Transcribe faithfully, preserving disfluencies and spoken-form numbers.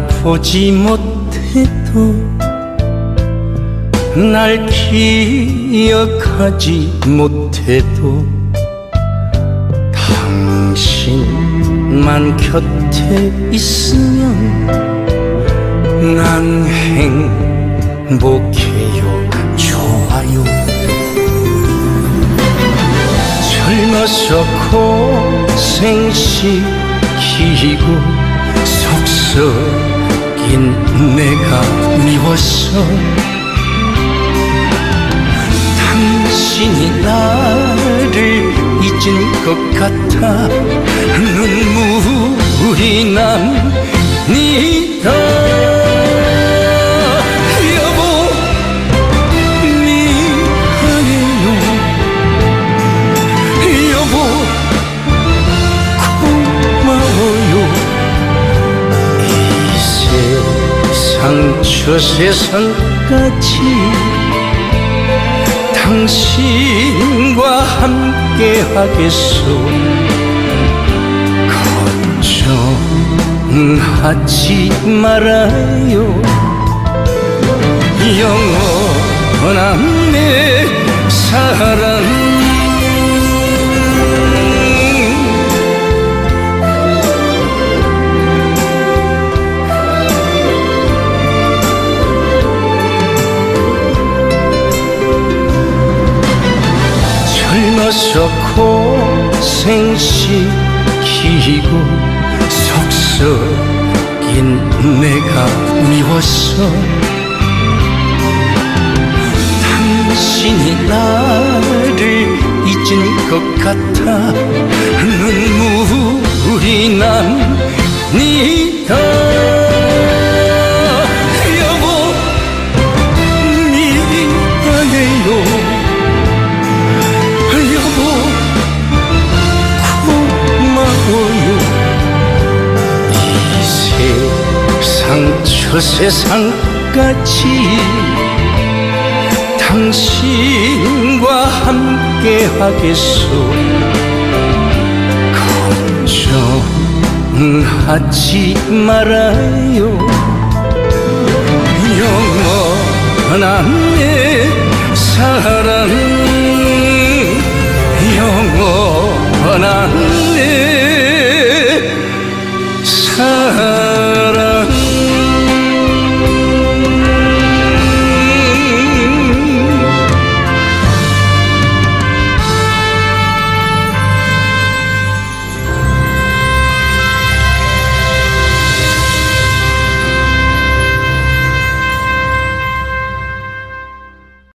보지 못해도 날 기억하지 못해도 당신만 곁에 있으면 난 행복해요. 좋아요. 젊어서 고생시키고 속썩인 내가 미워서 당신이 나를 잊은 것 같아 눈물이 납니다. 여보 미안해요. 여보 고마워요. 이 세상 저 세상까지 당신과 함께 하겠소. 걱정하지 말아요. 영원한 내 사랑. 젊어서 고생시키고 속썩인 내가 미워서 당신이 나를 잊은 것 같아 눈물이 납니다. 여보 미안해요. 저 세상까지 당신과 함께 하겠소. 걱정하지 말아요. 영원한 내 사랑. 영원한